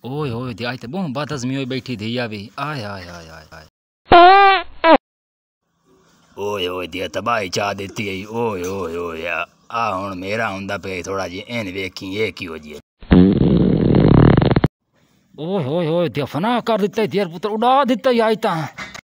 ओए ओए दी आज तो बहुत बदहजमी हुई बैठी थी या भी आय आय आय आय आय ओए ओए दिया तबाही चा देती है ओए ओए ओए आ हुण मेरा हुंदा पे थोड़ा जी एन वेखी ये की हो जी ओए ओए ओए दिया फना कर दिता दियर पुत्र उड़ा दिता आज ता